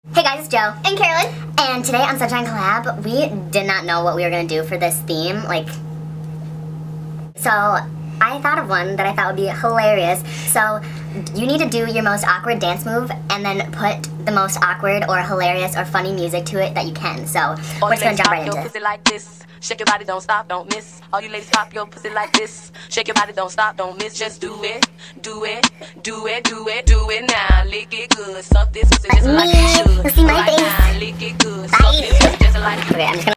Hey guys, it's Joe and Carolyn, and today on Sunshine Collab, we did not know what we were gonna do for this theme. So I thought of one that I thought would be hilarious. So you need to do your most awkward dance move and then put the most awkward or hilarious or funny music to it that you can. So we're just gonna jump right into it. Like this. Shake your body, don't stop, don't miss. All you ladies pop your pussy like this. Shake your body, don't stop, don't miss. Just do it, do it, do it, do it, do it now. Lick it good, suck this pussy just like you should. You'll see my face. Now, lick it good, suck this pussy just like you should. Okay, I'm just